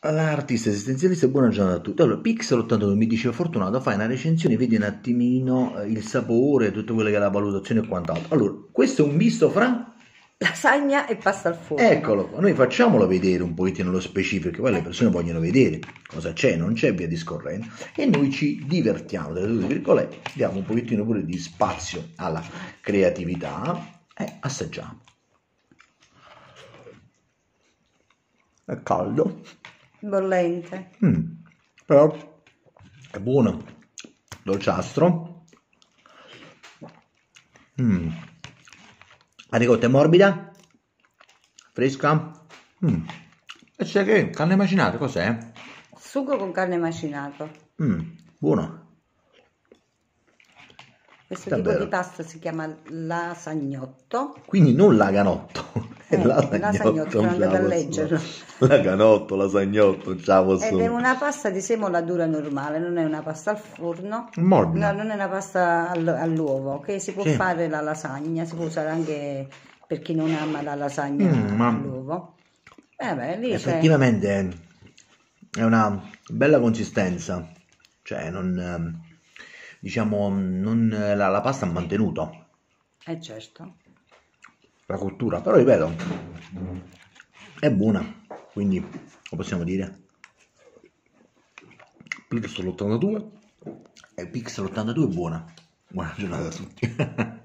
L'artista esistenzialista, buona giornata a tutti. Allora, Pixel82 mi dice: Fortunato, fai una recensione, vedi un attimino il sapore, tutto quello che è la valutazione e quant'altro. Allora, questo è un misto fra. Lasagna e pasta al forno. Eccolo qua, noi facciamolo vedere un pochettino nello specifico, perché poi le Eh, persone vogliono vedere cosa c'è, non c'è, via discorrendo, e noi ci divertiamo, tra tutte virgolette, diamo un pochettino pure di spazio alla creatività e assaggiamo. È caldo. bollente. Però è buono, dolciastro. La ricotta è morbida, fresca. E c'è che carne macinata, cos'è? Sugo con carne macinato. Buono, Questo tipo di davvero. pasta si chiama lasagnotto. Quindi non laganotto, è Lasagnotto, lasagnotto, sono non ce la andata a posso leggerlo. fare. Laganotto, lasagnotto, non ce la Ed è posso una pasta di semola dura normale, non è una pasta al forno. fare. Morbida, No, non è una pasta all'uovo, che si può sì. fare la lasagna, si può usare anche per chi non ama la lasagna Ma all'uovo. Beh, lì c'è. effettivamente è una bella consistenza, cioè non, diciamo, non, la pasta ha mantenuto Certo. la cottura, però ripeto, è buona, quindi lo possiamo dire. Pixel 82 e Pixel 82 è buona. Buona giornata a tutti.